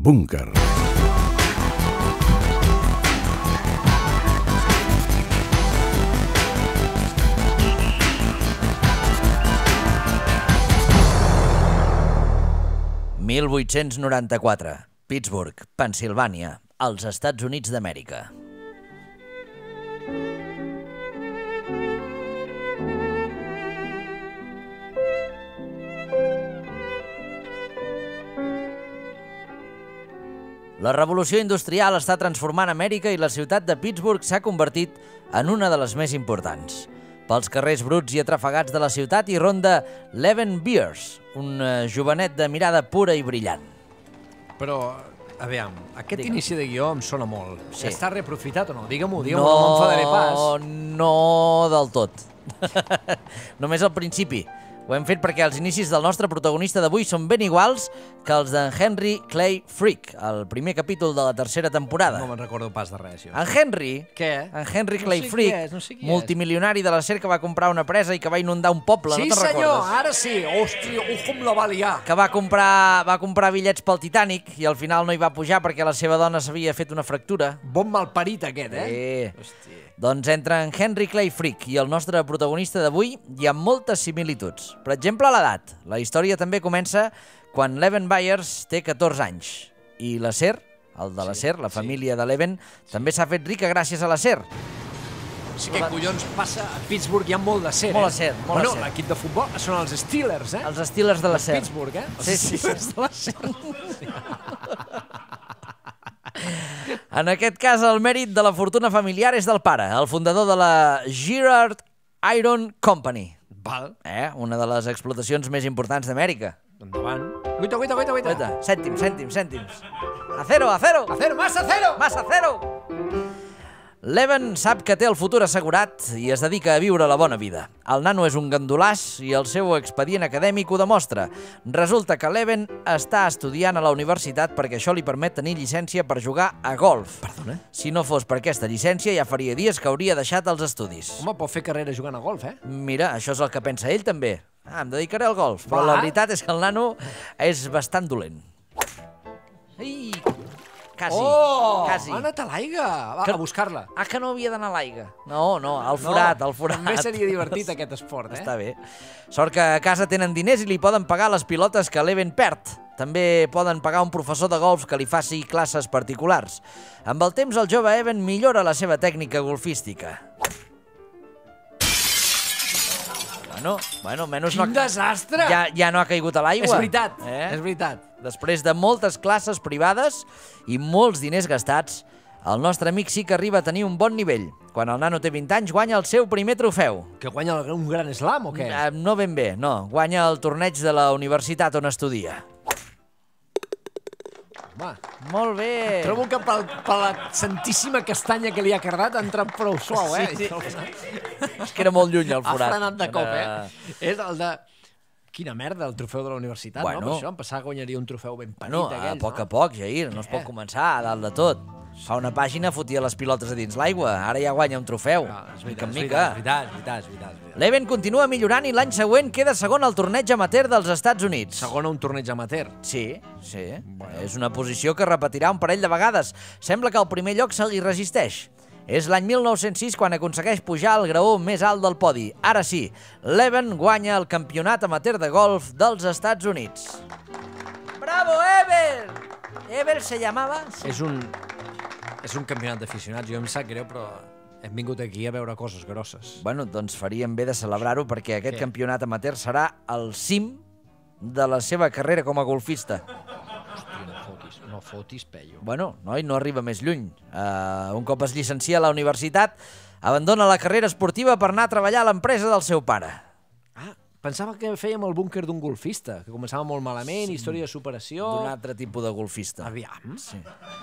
Búnquer. «1894, Pittsburgh, Pennsilvània, als Estats Units d'Amèrica. La revolució industrial està transformant Amèrica i la ciutat de Pittsburgh s'ha convertit en una de les més importants. Pels carrers bruts i atrafegats de la ciutat hi ronda Leven Beers, un jovenet de mirada pura i brillant. Però, a veure, aquest inici de guió em sona molt. Sí. Està reaprofitat o no? Digue-m'ho, no m'enfadaré pas. No del tot. Només al principi. Ho hem fet perquè els inicis del nostre protagonista d'avui són ben iguals que els d'en Henry Clay Frick, el primer capítol de la tercera temporada. No me'n recordo pas de res, jo. En Henry, Què? En Henry Clay No sé Frick, qui és, no sé qui és. multimilionari de l'acer que va comprar una presa i que va inundar un poble, Sí, no te'n senyor, recordes? ara sí. Hòstia, com la va liar. Que va comprar bitllets pel Titanic i al final no hi va pujar perquè la seva dona s'havia fet una fractura. Bon malparit aquest, eh? Hòstia. Doncs entre en Henry Clay Frick i el nostre protagonista d'avui hi ha moltes similituds. Per exemple, l'edat. La història també comença quan Leven Byers té 14 anys. I l'acer, el de l'acer, la família de Leven, també s'ha fet rica gràcies a l'acer. O sigui, què collons passa? A Pittsburgh hi ha molt d'acer, Molt acer, molt Bueno, acer. l'equip de futbol són els Steelers, eh? Els Steelers de l'acer. Pittsburgh, eh? Sí, sí, sí. Els Steelers de l'acer. En aquest cas, el mèrit de la fortuna familiar és del pare, el fundador de la Girard Iron Company. Val, Una de les explotacions més importants d'Amèrica. endavant. Guita. Guaita, cèntims. Acero! Acero, más acero! Más acero! Leven sap que té el futur assegurat i es dedica a viure la bona vida. El nano és un gandolàs i el seu expedient acadèmic ho demostra. Resulta que Leven està estudiant a la universitat perquè això li permet tenir llicència per jugar a golf. Perdona? Si no fos per aquesta llicència, ja faria dies que hauria deixat els estudis. Home, pot fer carrera jugant a golf, eh? Mira, això és el que pensa ell també. Em dedicaré al golf, però Va. la veritat és que el nano és bastant dolent. Ai, quasi. Ha anat a l'aigua. Va, Que- a buscar-la. Ah, que no havia d'anar a l'aigua. No, al forat, al forat. També seria divertit aquest esport, eh? Està bé. Sort que a casa tenen diners i li poden pagar les pilotes que l'Even perd. També poden pagar un professor de golf que li faci classes particulars. Amb el temps, el jove Even millora la seva tècnica golfística. Bueno, menys Quin desastre! ja no ha caigut a l'aigua. És veritat, és veritat. Després de moltes classes privades i molts diners gastats, el nostre amic sí que arriba a tenir un bon nivell. Quan el nano té 20 anys, guanya el seu primer trofeu. Que guanya un gran slam o què? No ben bé, no. Guanya el torneig de la universitat on estudia. Home, Molt bé. trobo que per la santíssima castanya que li ha quedat ha entrat prou suau, eh? Sí. És que era molt lluny el Ha forat. frenat de cop, eh? És el de... Quina merda, el trofeu de la universitat, Bueno. no? Per això em pensava que guanyaria un trofeu ben petit Bueno, a d'aquells, poc no? a poc, Jair, no es pot començar a dalt de tot. Fa una pàgina fotia les pilotes a dins l'aigua, ara ja guanya un trofeu, És mica veritat, en és mica. veritat. L'Even continua millorant i l'any següent queda segon al torneig amateur dels Estats Units. Segona un torneig amateur. Sí. És una posició que repetirà un parell de vegades. Sembla que al primer lloc se li resisteix. És l'any 1906 quan aconsegueix pujar al graó més alt del podi. Ara sí, l'Even guanya el campionat amateur de golf dels Estats Units. Bravo, Ever! Ever se llamava? Sí. És un campionat d'aficionats. Jo em sap greu, però hem vingut aquí a veure coses grosses. Bueno, doncs faríem bé de celebrar-ho perquè aquest Què? campionat amateur serà el cim de la seva carrera com a golfista. Hòstia, no fotis, pello. Bueno, noi, no arriba més lluny. Un cop es llicencia a la universitat, abandona la carrera esportiva per anar a treballar a l'empresa del seu pare. Ah, pensava que fèiem el búnquer d'un golfista, que començava molt malament, història de superació... D'un altre tipus de golfista. Aviam. Sí.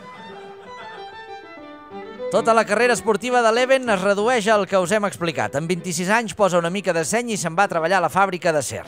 Tota la carrera esportiva de l'Even es redueix al que us hem explicat. Amb 26 anys posa una mica de seny i se'n va a treballar a la fàbrica d'acer.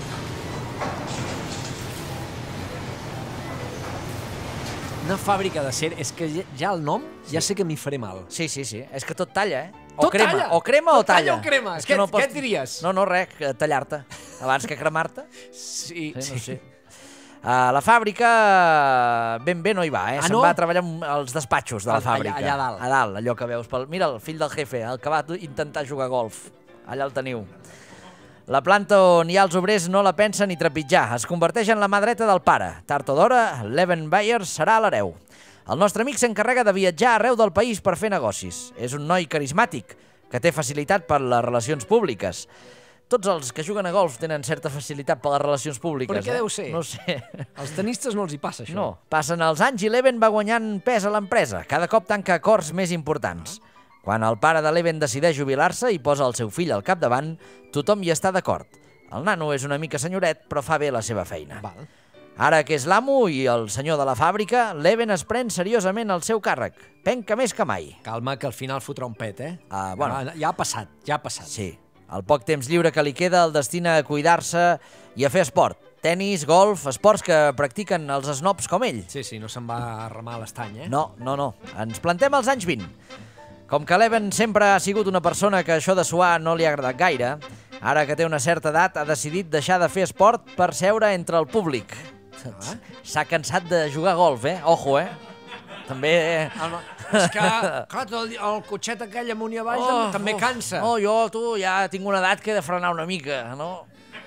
Una fàbrica d'acer, és que ja el nom ja sé que m'hi faré mal. Sí, és que tot talla, eh? Tot talla? O crema o Tot talla talla. o crema? És que Què- no pots... què et diries? No, res, tallar-te. Abans que cremar-te. Sí. No sé. La fàbrica ben bé no hi va, se'n va a treballar als despatxos de la fàbrica. Allà dalt. A dalt, allò que veus. Mira, el fill del jefe, el que va intentar jugar a golf. Allà el teniu. La planta on hi ha els obrers no la pensa ni trepitjar. Es converteix en la mà dreta del pare. Tard o d'hora, Leven Byers serà l'hereu. El nostre amic s'encarrega de viatjar arreu del país per fer negocis. És un noi carismàtic, que té facilitat per les relacions públiques. Tots els que juguen a golf tenen certa facilitat per les relacions públiques. Per què deu ser? No sé. Als tenistes no els hi passa, això. No. Passen els anys i l'Even va guanyant pes a l'empresa. Cada cop tanca acords més importants. Quan el pare de l'Even decideix jubilar-se i posa el seu fill al capdavant, tothom hi està d'acord. El nano és una mica senyoret, però fa bé la seva feina. Val. Ara que és l'amo i el senyor de la fàbrica, l'Even es pren seriosament el seu càrrec. Penca més que mai. Calma, que al final fotrà un pet, Bueno. Ja ha passat, ja ha passat. Sí. El poc temps lliure que li queda el destina a cuidar-se i a fer esport. Tenis, golf, esports que practiquen els snobs com ell. Sí, no se'n va a remar a l'estany, No. Ens plantem als anys 20. Com que l'Even sempre ha sigut una persona que això de suar no li ha agradat gaire, ara que té una certa edat ha decidit deixar de fer esport per seure entre el públic. S'ha cansat de jugar a golf, Ojo, També... És que, clar, el cotxet aquell amunt i avall també cansa. Jo, ja tinc una edat que he de frenar una mica, no?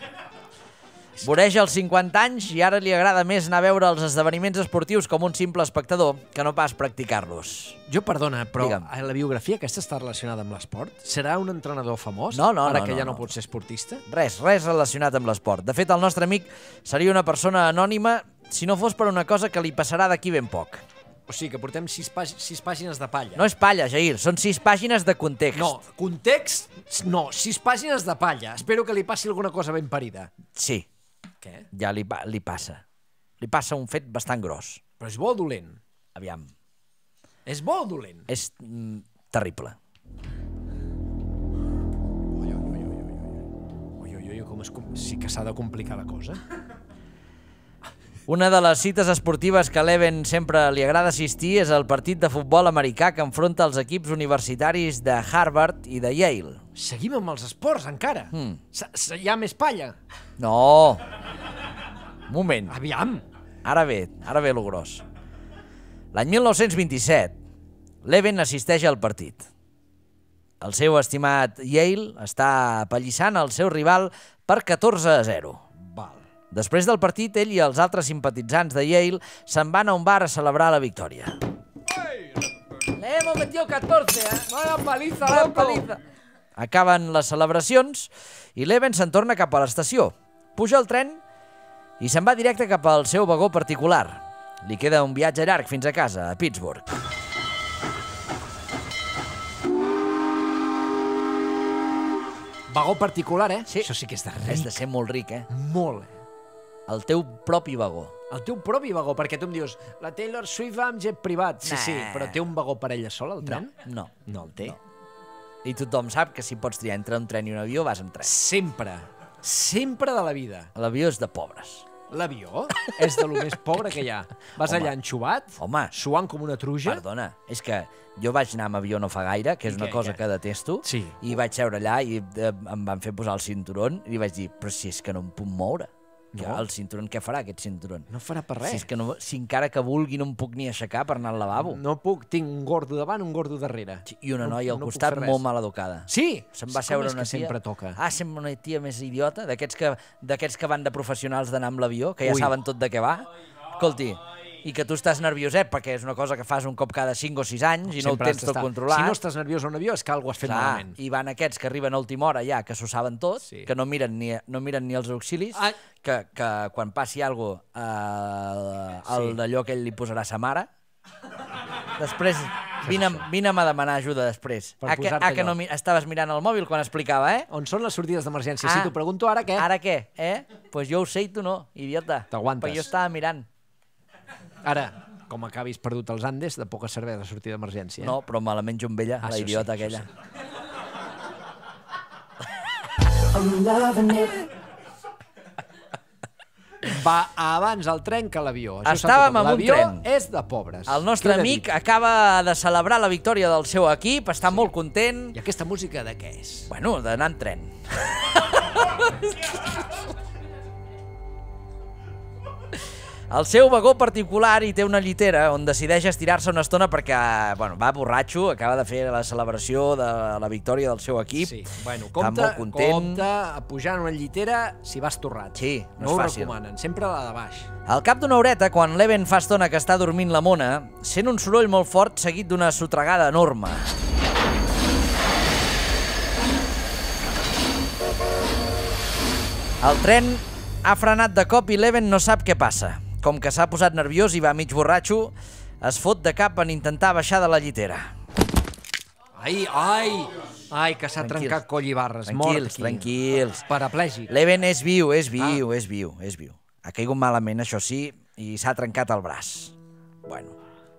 Voreja els 50 anys i ara li agrada més anar a veure els esdeveniments esportius com un simple espectador que no pas practicar-los. Jo, perdona, però Digue'm. la biografia aquesta està relacionada amb l'esport? Serà un entrenador famós? No, ara que ja no. no pot ser esportista? Res relacionat amb l'esport. De fet, el nostre amic seria una persona anònima si no fos per una cosa que li passarà d'aquí ben poc. O sigui que portem 6 pàgines de palla. No és palla, Jair, són 6 pàgines de context. No, context, no, 6 pàgines de palla. Espero que li passi alguna cosa ben parida. Sí. Què? Ja li passa. Li passa un fet bastant gros. Però és bo o dolent? Aviam. És bo o dolent? És terrible. Sí que s'ha de complicar la cosa. Una de les cites esportives que a l'Even sempre li agrada assistir és el partit de futbol americà que enfronta els equips universitaris de Harvard i de Yale. Seguim amb els esports, encara. Hi ha més palla. No. Un moment. Aviam. Ara ve lo gros. L'any 1927, l'Even assisteix al partit. El seu estimat Yale està apallissant el seu rival per 14-0. Val. Després del partit, ell i els altres simpatitzants de Yale se'n van a un bar a celebrar la victòria. Le hemos metido 14, Vaya paliza, Vaya loco. paliza. Acaben les celebracions i l'Even se'n torna cap a l'estació. Puja al tren i se'n va directe cap al seu vagó particular. Li queda un viatge llarg fins a casa, a Pittsburgh. Vagó particular, Sí. Això sí que és de ric. Has de ser molt ric, Molt, El teu propi vagó. El teu propi vagó, perquè tu em dius la Taylor Swift va amb jet privat. Sí, sí, Nah. però té un vagó per ella sola, el tren? No. No el té. No. I tothom sap que si pots triar entre un tren i un avió, vas en tren. Sempre. Sempre de la vida. L'avió és de pobres. L'avió és de lo més pobre que hi ha. Vas Home. allà enxuvat, Home. suant com una truja. Perdona, és que jo vaig anar amb avió no fa gaire, que és I una què, cosa què? que detesto, Sí. i vaig seure allà i em van fer posar el cinturón i vaig dir, però si és que no em puc moure. Que No. el cinturón, què farà aquest cinturón? No farà per res. Si, és que no, si encara que vulgui no em puc ni aixecar per anar al lavabo. No puc, tinc un gordo davant, un gordo darrere. I una noia al no puc costat fer res. molt mal educada. Sí? Se'm va Com seure és una que tia... sempre toca. Sembla una tia més idiota, d'aquests que van de professionals d'anar amb l'avió, que ja Ui. saben tot de què va. Escolti, i que tu estàs nervioset perquè és una cosa que fas un cop cada 5 o 6 anys i no ho Sempre has tens tot d'estar. controlat. Si no estàs nerviós a un avió és que alguna has fet malament. I van aquests que arriben a última hora ja, que s'ho saben tot, Sí. que no miren ni els auxilis, Ai. que quan passi alguna cosa, el Sí. d'allò que ell li posarà sa mare, després vine'm a demanar ajuda després. Per posar-te Que no estaves mirant el mòbil quan explicava, On són les sortides d'emergència? Si t'ho pregunto ara, què? Ara què, Pues jo ho sé i tu no, idiota. T'aguantes. Perquè jo estava mirant. Ara, com acabis perdut els Andes, de poca servei de sortida d'emergència. No, però me la menjo amb ella, la això idiota sí, això aquella. Va abans el tren que l'avió. Això Estàvem sap tothom. amb un L'avió tren. és de pobres. El nostre Queda amic dit. acaba de celebrar la victòria del seu equip, està molt content. I aquesta música de què és? Bueno, d'anar en tren. al seu vagó particular hi té una llitera on decideix estirar-se una estona perquè va borratxo, acaba de fer la celebració de la victòria del seu equip. Sí, bueno, està molt content. compte a pujar en una llitera si vas torrat. Sí, no ho és fàcil. recomanen, sempre la de baix. Al cap d'una horeta, quan l'Even fa estona que està dormint la mona, sent un soroll molt fort seguit d'una sotregada enorme. El tren ha frenat de cop i l'Even no sap què passa. Com que s'ha posat nerviós i va mig borratxo, es fot de cap en intentar baixar de la llitera. Ai, que s'ha trencat coll i barres. Tranquils. Paraplègic. L'Even és viu. Ha caigut malament, això sí, i s'ha trencat el braç. Bueno.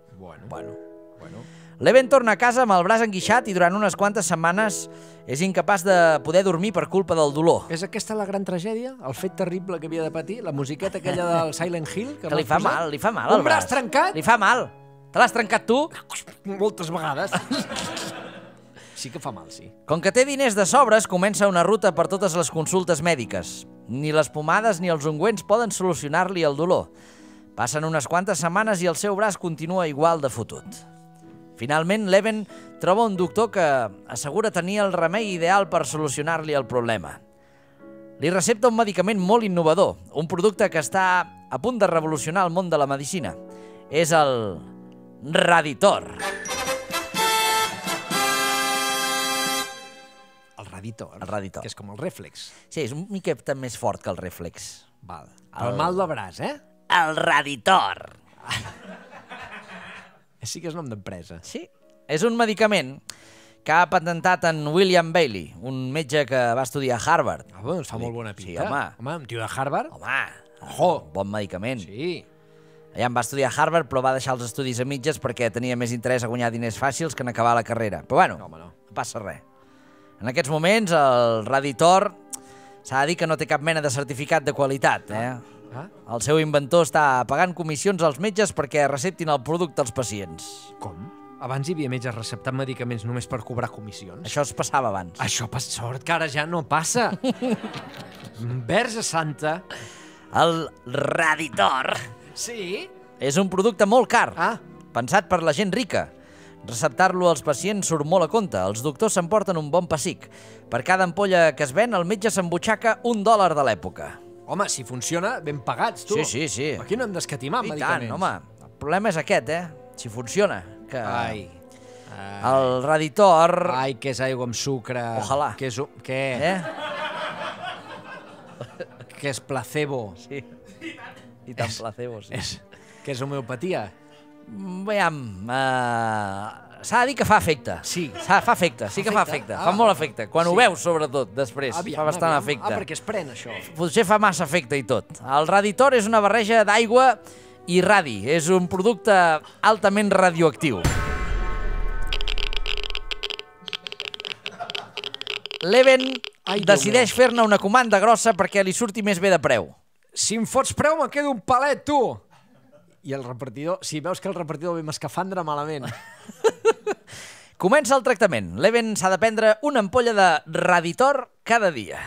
L'Even torna a casa amb el braç enguixat i durant unes quantes setmanes és incapaç de poder dormir per culpa del dolor. És aquesta la gran tragèdia? El fet terrible que havia de patir? La musiqueta aquella del Silent Hill? Que li fa mal el braç. Un braç trencat? Li fa mal. Te l'has trencat tu? Moltes vegades. Sí que fa mal, sí. Com que té diners de sobres, comença una ruta per totes les consultes mèdiques. Ni les pomades ni els ungüents poden solucionar-li el dolor. Passen unes quantes setmanes i el seu braç continua igual de fotut. Finalment, l'Even troba un doctor que assegura tenir el remei ideal per solucionar-li el problema. Li recepta un medicament molt innovador, un producte que està a punt de revolucionar el món de la medicina. És el Raditor. El Raditor. El Raditor. Que és com el Reflex. Sí, és un miqueta més fort que el Reflex. Val. El mal de braç, eh? El Raditor. Sí que és nom d'empresa. Sí. És un medicament que ha patentat en William Bailey, un metge que va estudiar a Harvard. Ah, doncs fa molt bona pinta. Sí, home. Home, un tio de Harvard? Home, bon medicament. Sí. Allà va estudiar a Harvard, però va deixar els estudis a mitges perquè tenia més interès a guanyar diners fàcils que en acabar la carrera. Però bueno, no passa res. En aquests moments, el Raditor s'ha de dir que no té cap mena de certificat de qualitat, El seu inventor està pagant comissions als metges perquè receptin el producte als pacients. Com? Abans hi havia metges receptant medicaments només per cobrar comissions? Això es passava abans. Això passa, sort que ara ja no passa. Verge santa. El Raditor. Sí? És un producte molt car, pensat per la gent rica. Receptar-lo als pacients surt molt a compte. Els doctors s'emporten un bon pessic. Per cada ampolla que es ven, el metge s'embutxaca $1 de l'època. Home, si funciona, ben pagats, tu. Sí. Aquí no hem d'escatimar medicaments. I tant, home. El problema és aquest, si funciona. Que Ai. El Raditor... Ai, que és aigua amb sucre. Ojalà. Que és... Què? Que és placebo. Sí. I tant placebo, sí. Que és homeopatia. Veiem... S'ha de dir que fa efecte. Sí. Fa efecte, sí que fa efecte. Fa molt efecte. Quan ho veus, sobretot, després. Fa bastant efecte. perquè es pren, això. Potser fa massa efecte i tot. El Raditor és una barreja d'aigua i radi. És un producte altament radioactiu. L'Even decideix fer-ne una comanda grossa perquè li surti més bé de preu. Si em fots preu, me quedo un palet, tu! I el repartidor, si veus que el repartidor ve amb escafandra, malament. Comença el tractament. L'Even s'ha de prendre una ampolla de Raditor cada dia.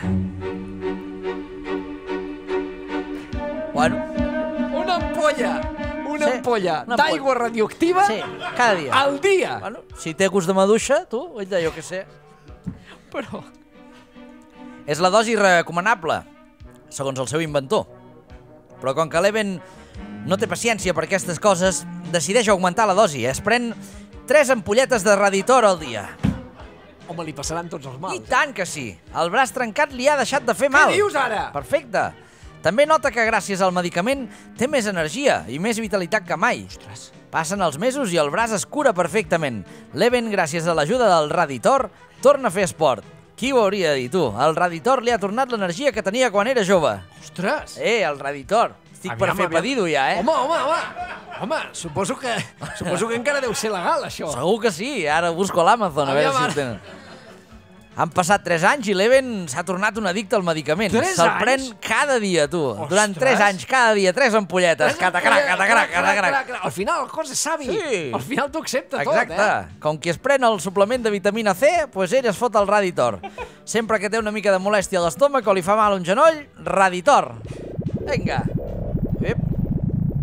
Bueno. Una ampolla d'aigua radioactiva cada dia. Al dia. Bueno, si té gust de maduixa, tu, jo què sé. Però... És la dosi recomanable, segons el seu inventor. Però com que l'Even no té paciència per aquestes coses, decideix augmentar la dosi. Es pren 3 ampolletes de Raditor al dia. Home, li passaran tots els mals. I tant que sí. El braç trencat li ha deixat de fer mal. Què dius ara? Perfecte. També nota que gràcies al medicament té més energia i més vitalitat que mai. Ostres. Passen els mesos i el braç es cura perfectament. L'Even, gràcies a l'ajuda del Raditor, torna a fer esport. Qui ho hauria de dir, tu? El Raditor li ha tornat l'energia que tenia quan era jove. Ostres! El Raditor. Estic per fer pedido ja, Home, suposo que encara deu ser legal, això. Segur que sí, ara busco a l'Amazon a veure si ho tenen. Han passat 3 anys i l'Even s'ha tornat un addicte al medicament. 3 anys? Se'l pren cada dia, tu. Durant 3 anys, cada dia, 3 ampolletes. Catacrac. Al final el cos és savi. Sí. Al final t'ho accepta tot, Exacte. Com qui es pren el suplement de vitamina C, doncs ell es fot el Raditor. Sempre que té una mica de molèstia a l'estómac o li fa mal un genoll, Raditor. Vinga.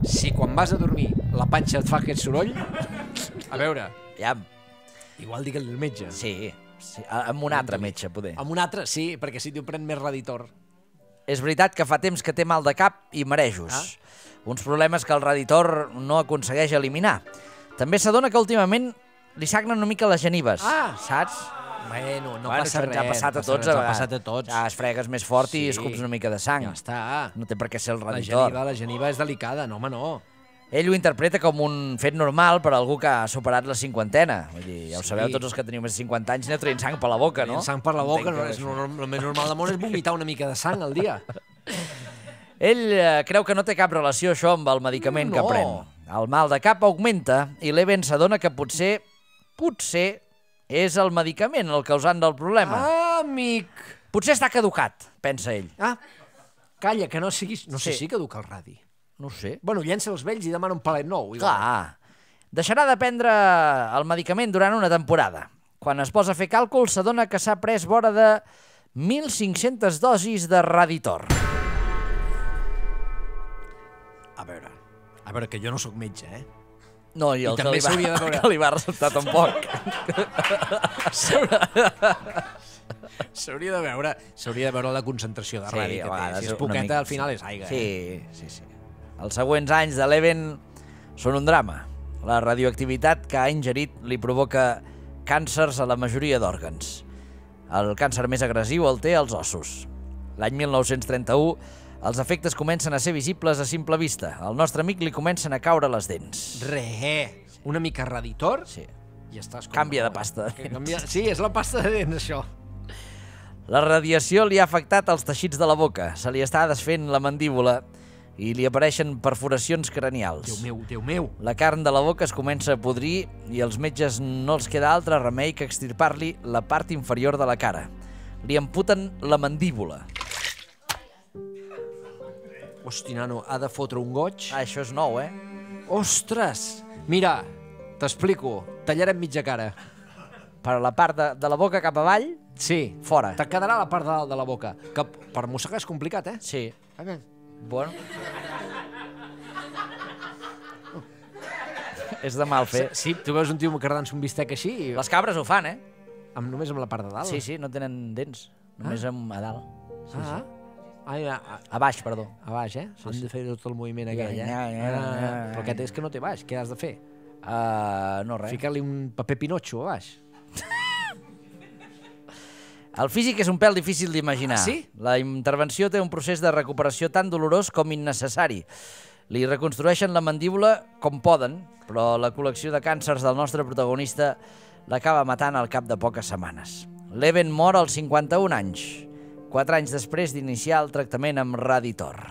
si quan vas a dormir la panxa et fa aquest soroll, a veure, Ja, igual digue-li al metge. sí, amb un altre metge, poder. Amb un altre, sí, perquè si t'ho pren més Raditor. És veritat que fa temps que té mal de cap i marejos. Uns problemes que el Raditor no aconsegueix eliminar. També s'adona que últimament li sagnen una mica les genives. Saps? Bueno, no Bueno, passa això res. ens ha passat a tots. Ens ha passat a tots. Ja es fregues més fort i escups una mica de sang. Ja està. No té per què ser el Raditor. La geniva és delicada, no, home, no. Ell ho interpreta com un fet normal per a algú que ha superat la cinquantena. Vull dir, ja ho sabeu, tots els que teniu més de 50 anys aneu traient sang per la boca, no? El sang per la boca, no, el més normal del món és vomitar una mica de sang al dia. Ell creu que no té cap relació això amb el medicament que pren. El mal de cap augmenta i l'Even s'adona que potser és el medicament el causant del problema. Ah, amic! Potser està caducat, pensa ell. Ah, calla, que no siguis... No sé si caduca el radi. No ho sé. Bueno, llença els vells i demana un palet nou. Clar. Deixarà de prendre el medicament durant una temporada. Quan es posa a fer càlculs, s'adona que s'ha pres vora de 1.500 dosis de Raditor. A veure, que jo no sóc metge, eh? No, i el que també s'hauria de veure. li va resultar tampoc. S'hauria de veure la concentració de radi que té. Si és poqueta, al final és aigua. Sí. Els següents anys de l'Even són un drama. La radioactivitat que ha ingerit li provoca càncers a la majoria d'òrgans. El càncer més agressiu el té als ossos. L'any 1931, els efectes comencen a ser visibles a simple vista. Al nostre amic li comencen a caure les dents. Una mica Raditor? Sí. I estàs com... Canvia de pasta de dents. Sí, és la pasta de dents, això. La radiació li ha afectat els teixits de la boca. Se li està desfent la mandíbula i li apareixen perforacions cranials. Déu meu. La carn de la boca es comença a podrir i als metges no els queda altre remei que extirpar-li la part inferior de la cara. Li amputen la mandíbula. Hosti, nano, ha de fotre un goig. Això és nou, Ostres! Mira, t'explico. Tallarem mitja cara. Per la part de la boca cap avall, sí. Fora. Te quedarà la part de dalt de la boca. Que per mossegar és complicat, Sí. Bueno. És de mal fer. Sí, tu veus un tio cardant-se un bistec així... I... Les cabres ho fan, Només amb la part de dalt? Sí, no tenen dents. Només a dalt. A baix, perdó. A baix, Han de fer tot el moviment aquell, Però aquest és que no té baix. Què has de fer? No, res. Ficar-li un paper pinotxo a baix. El físic és un pèl difícil d'imaginar. Sí? La intervenció té un procés de recuperació tan dolorós com innecessari. Li reconstrueixen la mandíbula com poden, però la col·lecció de càncers del nostre protagonista l'acaba matant al cap de poques setmanes. L'Even mor als 51 anys, 4 anys després d'iniciar el tractament amb Raditor.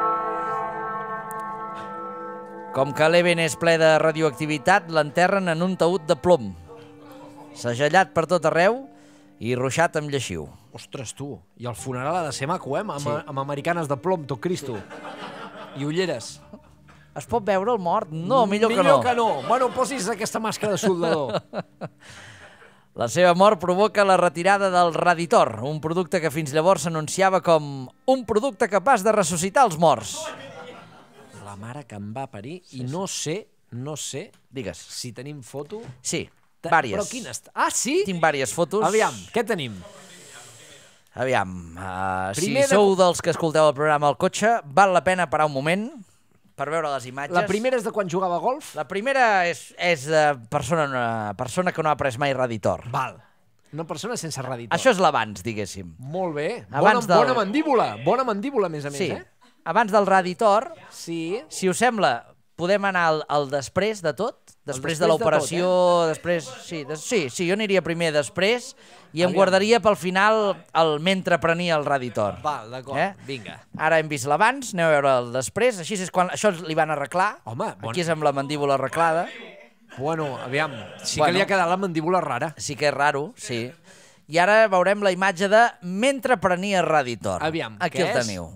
Com que l'Even és ple de radioactivitat, l'enterren en un taüt de plom, segellat per tot arreu i ruixat amb lleixiu. Ostres, tu, i el funeral ha de ser maco, amb americanes de plom, tot Cristo. I ulleres. Es pot veure el mort? No, millor que no. Millor que no. Bueno, posis aquesta màscara de soldador. La seva mort provoca la retirada del Raditor, un producte que fins llavors s'anunciava com un producte capaç de ressuscitar els morts. La mare que em va parir, i no sé, Digues. si tenim foto... Sí, vàries. Però quines... Ah, sí? Tinc vàries fotos. Aviam, què tenim? Aviam, si sou dels que escolteu el programa al cotxe, val la pena parar un moment per veure les imatges. La primera és de quan jugava a golf? La primera és de una persona que no ha pres mai Raditor. Val. Una persona sense Raditor. Això és l'abans, diguéssim. Molt bé. Bona mandíbula. Bona mandíbula, a més, sí. Abans del Raditor, sí. Si us sembla, podem anar al després de tot? Després de l'operació, després... Sí, jo aniria primer després i em guardaria pel final el mentre prenia el Raditor. Val, d'acord, vinga. Ara hem vist l'abans, anem a veure el després. Així és quan això li van arreglar. Home, aquí és amb la mandíbula arreglada. Bueno, aviam, sí que li ha quedat la mandíbula rara. Sí que és raro, sí. I ara veurem la imatge de mentre prenia Raditor. Aviam, aquí el teniu.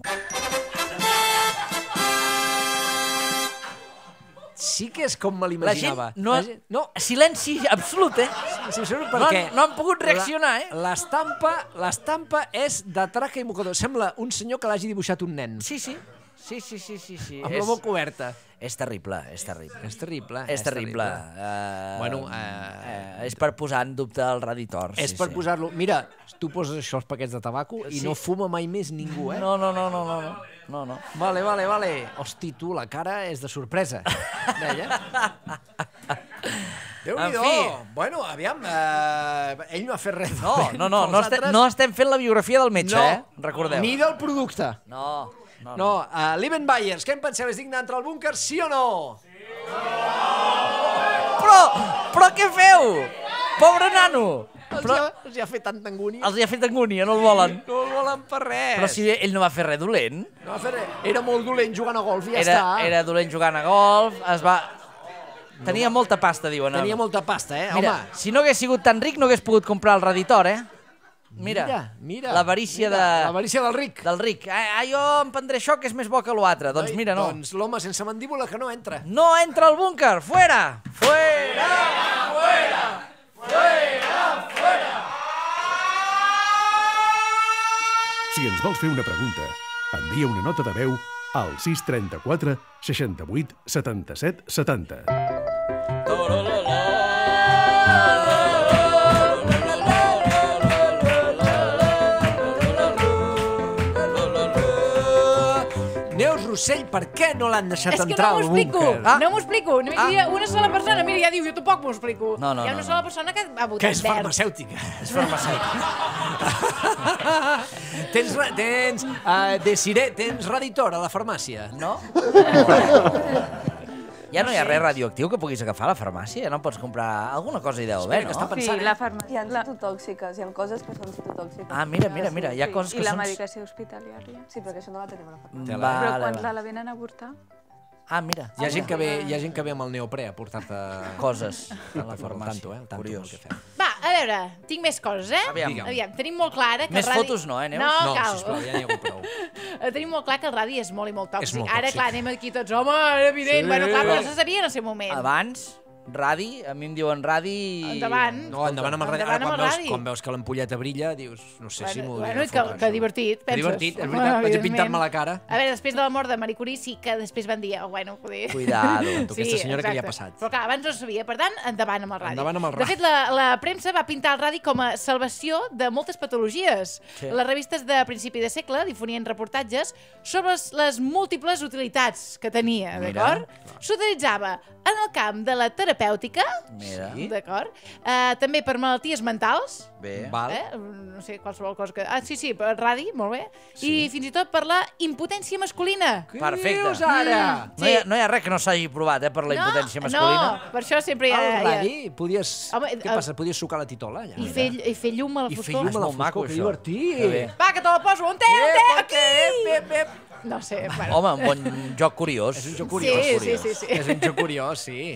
Sí que és com me l'imaginava. La gent no... Silenci absolut, No han pogut reaccionar, L'estampa és de traca i mocador. Sembla un senyor que l'hagi dibuixat un nen. Sí. Amb la boca oberta. És terrible, és terrible. És terrible. És terrible. Bueno, és per posar en dubte el reditor. és per posar-lo... Mira, tu poses això als paquets de tabaco i no fuma mai més ningú, eh? No. Vale. Hosti, tu, la cara és de sorpresa. Deia? Déu-n'hi-do. Bueno, aviam, ell no ha fet res. No estem fent la biografia del metge, recordeu. Ni del producte. No. Lieven Byers, què en penseu? És digne d'entrar al búnquer, sí o no? Però què feu? Pobre nano. Els hi ha fet tanta angúnia. Els hi ha fet angúnia, no el volen. No el volen per res. Però si ell no va fer res dolent. No va fer res. Era molt dolent jugant a golf i ja està. Era dolent jugant a golf, Tenia molta pasta, diuen. Tenia molta pasta, Mira, si no hagués sigut tan ric, no hagués pogut comprar el reditor, Mira. L'avarícia L'avarícia del ric. Del ric. Jo em prendré això, que és més bo que l'altre. Doncs mira, no. Doncs l'home sense mandíbula que no entra. No entra al búnquer! Fuera! Fuera! Si ens vols fer una pregunta, envia una nota de veu al 634 68 77 70. Neus Rossell, per què no l'han deixat És que entrar no al m'ho explico, búnquer? no m'ho explico. Una sola persona, mira, ja diu, jo tampoc m'ho explico. No. Hi ha una sola persona que ha votat Que és verd. farmacèutica. És farmacèutic. Tens reditor a la farmàcia? No? Ja no hi ha res radioactiu que puguis agafar a la farmàcia? Ja no pots comprar alguna cosa hi deu haver, no? Sí, la farmàcia. Hi ha citotòxiques, hi ha coses que són citotòxiques. Ah, mira, hi ha coses que I la són... medicació hospitaliària. Sí, perquè això no la tenim a la farmàcia. Però quan la venen a avortar... Ah, mira. Hi ha gent que ve amb el neoprè a portar-te coses a la farmàcia. Tanto, Curiós. el que fem. Va, a veure, tinc més coses, Aviam. Tenim molt clara que Més el radi... fotos no, Neus? No, cal. sisplau, ja n'hi ha hagut prou. Tenim molt clar que el radi és molt i molt tòxic. És molt Ara, tòxic. clar, anem aquí tots, home, era evident. Sí. Bueno, clar, però no se sabia en el seu moment. Abans, radi, a mi em diuen radi... Endavant. No, endavant amb el radi. Endavant amb el radi. Quan veus que l'ampolleta brilla, dius, no sé si m'ho Bueno, diria. que divertit, penses. Que divertit, és veritat. Vaig a pintar-me la cara. A veure, després de la mort de Marie Curie sí que després van dir, bueno, poder... Cuidado. Aquesta senyora que li ha passat. Però clar, abans no se sabia, per tant, endavant amb el radi. Endavant amb el radi. De fet, la premsa va pintar el radi com a salvació de moltes patologies. Sí. Les revistes de principi de segle difonien reportatges sobre les múltiples utilitats que tenia, Mira. d'acord? S'utilitzava en el camp de la terapèutica, Mira. d'acord? També per malalties mentals, Bé. Val. no sé, qualsevol cosa que... sí, per radi, molt bé. I fins i tot per la impotència masculina. Perfecte. Què dius ara? No hi ha res que no s'hagi provat, per la impotència masculina. No, per això sempre hi ha... El radi, podies... Home, Què passa? Podies sucar la titola, allà? I fer llum a la I fer foscor. llum a la molt maco, foscor, que això. divertit. Que bé. Va, que te la poso. On té? Aquí! No sé, bueno. Home, un bon joc curiós. És un joc curiós. Sí. És un joc curiós, sí.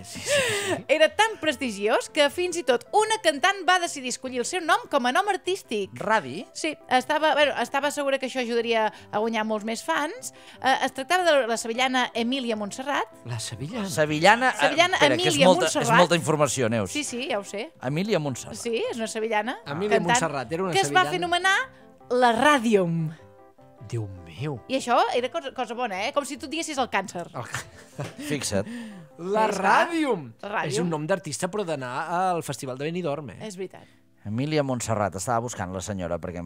Era tan prestigiós que fins i tot una cantant va decidir escollir el seu nom com a nom artístic. Radi? Sí, estava segura que això ajudaria a guanyar molts més fans. Es tractava de la sevillana Emília Montserrat. La sevillana. Sevillana Espera, que és Emília molta, Montserrat. És molta informació, Neus. Sí, ja ho sé. Emília Montserrat. Sí, és una sevillana. Emília cantant, Montserrat, era una que es va sevillana. fer anomenar la Radium. Déu meu. I això era cosa bona, Com si tu et diguessis el càncer. Fixa't. La Ràdium. La Ràdium. És un nom d'artista, però d'anar al Festival de Benidorm, És veritat. Emília Montserrat. Estava buscant la senyora perquè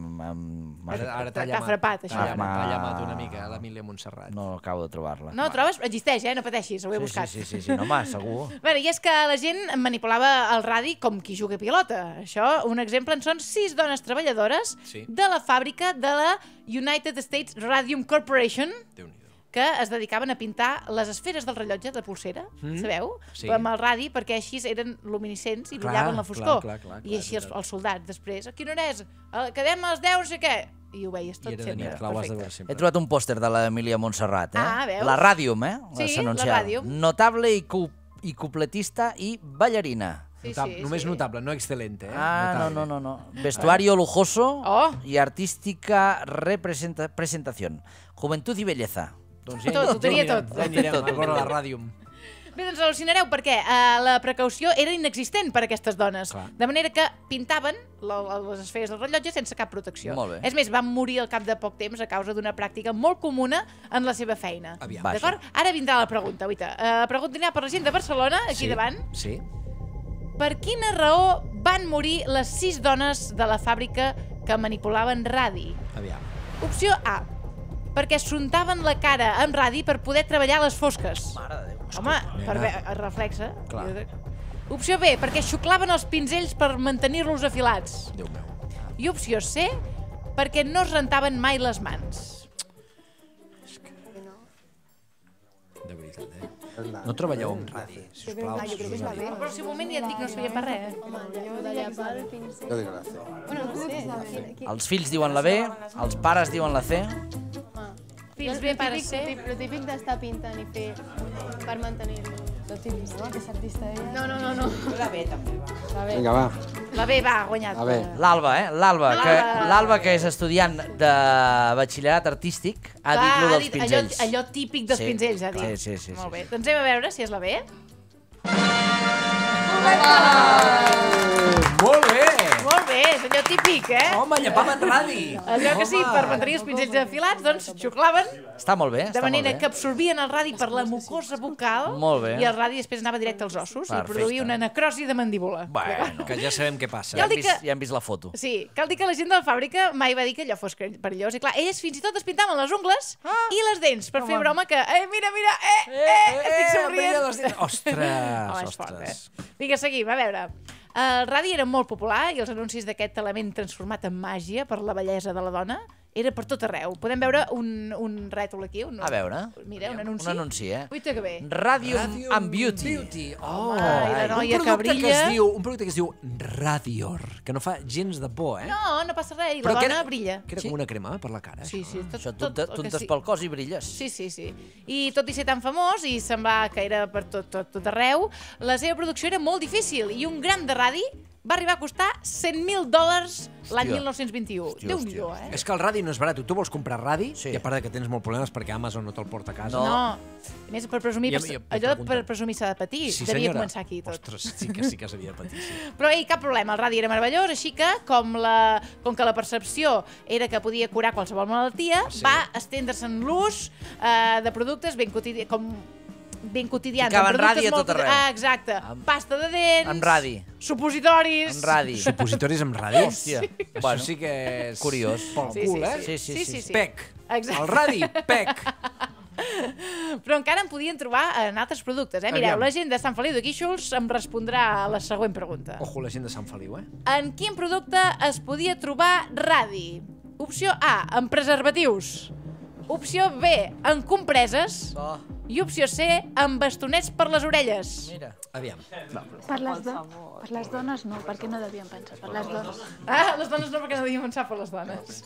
Ara t'ha T'ha frapat, això. T'ha llamat una mica, l'Emília Montserrat. no acabo de trobar-la. No, trobes? Existeix, no pateixis, ho he buscat. Sí, no, home, segur. Bé, i és que la gent manipulava el radi com qui juga a pilota. Això, un exemple, en són 6 dones treballadores Sí. de la fàbrica de la United States Radium Corporation, Déu-n'hi-do. que es dedicaven a pintar les esferes del rellotge de pulsera, sabeu? Sí. Amb el radi, perquè així eren luminescents i Clar, brillaven la foscor. clar, I així els soldats després, a quina hora és? Quedem a les 10, no sé què. I ho veies tot I era de sempre. nit, clar, ho has de Perfecte. veure sempre. He trobat un pòster de l'Emília Montserrat, Ah, veus? La Ràdium, Sí, s'anunciava. la Ràdium. Notable i cupletista i ballarina. Només notable, no excelente. Ah, Notable. no. Vestuario lujoso Oh. y artística presentación. Juventud y belleza. Doncs Tot, ho tenia tot. Ja anirem a veure la Ràdium. Bé, doncs al·lucinareu perquè la precaució era inexistent per a aquestes dones. De manera que pintaven les esferes del rellotge sense cap protecció. Molt bé. És més, van morir al cap de poc temps a causa d'una pràctica molt comuna en la seva feina. Aviam. D'acord? Ara vindrà la pregunta, Uita. La pregunta anirà per la gent de Barcelona, aquí davant. Sí. Per quina raó van morir les 6 dones de la fàbrica que manipulaven radi? Aviam. Opció A. Perquè s'untaven la cara amb radi per poder treballar a les fosques. Mare de Déu. Home, per reflexa. Clar. Opció B. Perquè xuclaven els pinzells per mantenir-los afilats. Déu meu. I opció C. Perquè no es rentaven mai les mans. De veritat, No treballeu amb radi, sisplau. Al pròxim moment ja et dic no sabia per res. Jo dic la C. Els fills diuen la B, els pares diuen la C. Fills B, pares C. Lo típic d'estar pintant i fer per mantenir-lo. Lo típic, no? Que és artista ella. No. La B també va. Vinga, va. La B va, ha guanyat. A ver. L'Alba, l'Alba, que és estudiant de batxillerat artístic, ha dit lo dels pinzells. Allò típic dels pinzells, ha dit. Sí. Molt bé. Doncs anem a veure si és la B. Molt bé! Molt bé, és allò típic, Home, llepaven radi! Allò que sí, per mantenir els pinzells afilats, doncs xuclaven, Està molt bé, de manera que absorbien el radi per la mucosa bucal Molt bé. i el radi després anava directe als ossos i Perfecte. produïa una necrosi de mandíbula. Bueno, Que ja sabem què passa. Ja el dic que- ja hem vist la foto. Sí, cal dir que la gent de la fàbrica mai va dir que allò fos perillós. I clar, elles fins i tot es pintaven les ungles i les dents per fer broma que, mira, estic somrient. Ostres, Home, és fort, Vinga, seguim, a veure. El radi era molt popular i els anuncis d'aquest element transformat en màgia per la bellesa de la dona era per tot arreu. Podem veure un rètol aquí. A veure. Mira, un anunci. Un anunci, Uita, que bé. Radium and Beauty. Oh, i la noia un que producte brilla. un producte que es diu Radior, que no fa gens de por, No passa res, i la Però que dona era- brilla. Que era com una crema per la cara. Sí, sí. Això Tot el que t'untes sí. pel cos i brilles. Sí. I tot i ser tan famós i semblava que era per tot arreu, la seva producció era molt difícil i un gram de radi va arribar a costar $100.000 l'any 1921. Déu-n'hi-do, És que el radi no és barat. Tu vols comprar radi Sí. i a part de que tens molts problemes perquè Amazon no te'l porta a casa. No. No. A més, per presumir, Jo allò pregunto. per presumir s'ha de patir. Sí, Devia senyora. començar aquí tot. Ostres, sí que s'havia de patir. Sí. Però cap problema, el radi era meravellós, així que, com que la percepció era que podia curar qualsevol malaltia, va estendre-se en l'ús de productes ben quotidians. Ficaven en productes radi a tot molt- arreu. Exacte. Pasta de dents. Amb radi. Supositoris. Amb radi. Supositoris amb radi? Hòstia. Això Bueno, sí que és... curiós. Pel Sí, cul, sí, Sí. Pec. Exacte. El radi, pec. Però encara en podien trobar en altres productes. Mireu, Aviam. la gent de Sant Feliu de Guíxols em respondrà a la següent pregunta. Ojo, la gent de Sant Feliu, En quin producte es podia trobar radi? Opció A, en preservatius. Opció B, en compreses. Oh, I opció C, en bastonets per les orelles. mira. Aviam. Per les dones no, perquè no devien pensar. Per les dones. Ah, les dones no, perquè no devien pensar per les dones.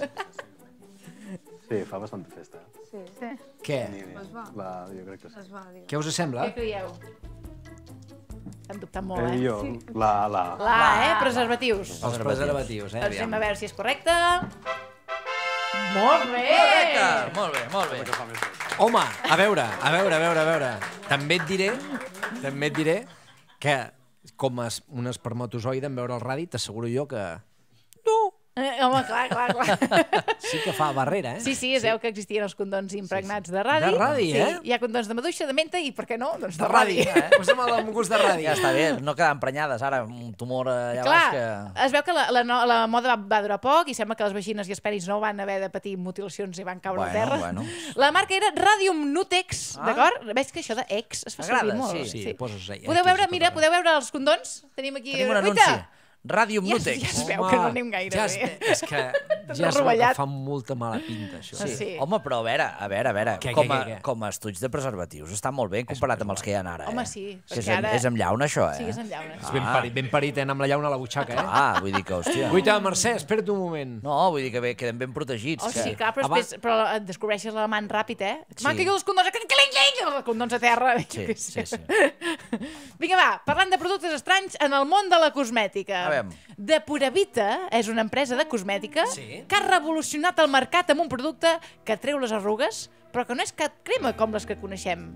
Sí, fa bastanta festa. Sí. Què? Jo crec que sí. Es va dir. Què us sembla? Què creieu? Estan dubtant molt, Jo, la... La, preservatius. Els preservatius, Doncs anem aviam. a veure si és correcte. Molt bé! Molt bé. Home, a veure. També et diré que com un espermatozoide en veure el radi, t'asseguro jo que... Home, clar. Sí que fa barrera, Sí, es veu que existien els condons impregnats de radi. De radi, Sí, eh? hi ha condons de maduixa, de menta i, per què no, doncs De radi, Posa'm amb gust de radi. Ja està bé, no quedar emprenyades ara, un tumor allà Clar, baix que... es veu que la moda va durar poc i sembla que les vagines i els penis no van haver de patir mutilacions i van caure a terra. Bueno. La marca era Radium Nutex, d'acord? Veig que això de ex es fa servir M'agrada, molt. Sí, poses X Podeu veure, a tot mira, arreu. podeu veure els condons? Tenim aquí... Tenim un Uita! anunci. Radium Ja Nutex. es veu que no anem gaire ja bé. És que ja es veu que rovellat. fa molta mala pinta, això. Sí. Home, però a veure, Què? com a estudis de preservatius està molt bé comparat amb els que hi ha ara. Home, sí, Que perquè ara- és amb llauna, això, Sí, és en llauna. És ben parit, amb la llauna a la butxaca, Vull dir que, hòstia... Guaita, Mercè, espera't un moment. No, vull dir que bé, queden ben protegits. Oh, sí, clar, però Abans- després però et descobreixes l'amant ràpid, Sí. M'han caigut els condons, els condons a terra. Sí, sí. Vinga, va, parlant de productes estranys en el món de la cosmètica. A veure. Depuravita és una empresa de cosmètica Sí. que ha revolucionat el mercat amb un producte que treu les arrugues, però que no és cap crema com les que coneixem.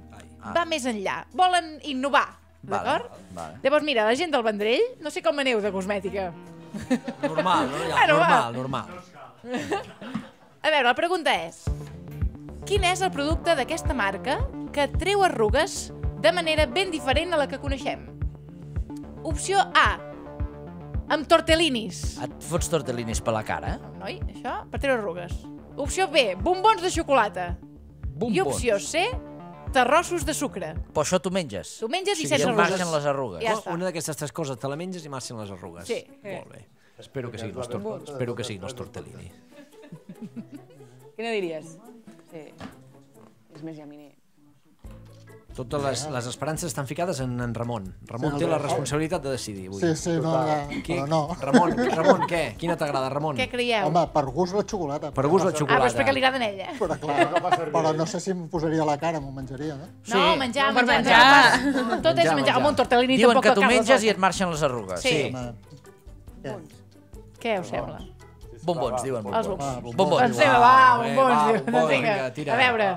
va més enllà. Volen innovar, d'acord? Llavors, mira, la gent del Vendrell, no sé com aneu de cosmètica. Normal, normal. A veure, la pregunta és: quin és el producte d'aquesta marca que treu arrugues de manera ben diferent a la que coneixem? Opció A, amb tortellinis. Et fots tortellinis per la cara, Noi, això, per treure arrugues. Opció B, bombons de xocolata. I opció C, terrossos de sucre. Però això t'ho menges. Tu menges i I sents et arrugues. marxen les arrugues. Ja està. Una d'aquestes tres coses te la menges i marxen les arrugues. Sí. Molt bé. Espero que siguin els tortellini. Quina diries? Sí. És més llaminer. Totes les esperances estan ficades en Ramon. Ramon té la responsabilitat de decidir avui. Sí, no, però no. Ramon, què? Quina t'agrada, Ramon? Què creieu? Home, per gust la xocolata. Per gust la Ah, però és xocolata. perquè li agraden a ella. Però clar, però no sé si m'ho posaria a la cara, m'ho menjaria, no? No, menjar. Tot és Menjar. menjar. Home, un tortellini Diuen tampoc que tu acaba menges i sol. et marxen les arrugues. Sí. Què? Què us sembla? Bombons, diuen Els bombons. bombons. Bombons. Doncs va, bombons. bombons, Vinga, vinga, tira. a veure.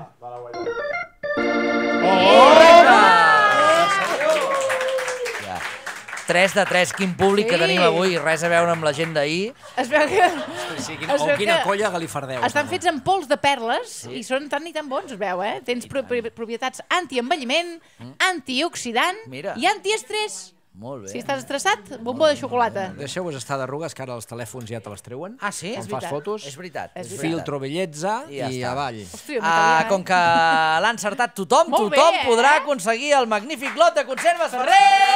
Ja. 3 de 3, quin públic que Sí. tenim avui, res a veure amb la gent d'ahir. Es veu que... Sí, Es veu quina que colla galifardeu. estan fets amb pols de perles i són tan i tan bons, es veu, eh? Tens propietats antienvelliment, antioxidant Mira. i antiestrès. Molt bé. Si estàs estressat, bombó de xocolata. Deixeu-vos estar d'arrugues, que ara els telèfons ja te les treuen. Ah, sí? Quan És fas veritat. fotos, És veritat. És veritat. filtro bellesa I ja i està. avall. Hòstia, m'italiana, Com que l'ha encertat tothom, Molt bé, tothom eh? podrà aconseguir el magnífic lot de conserves Ferrer!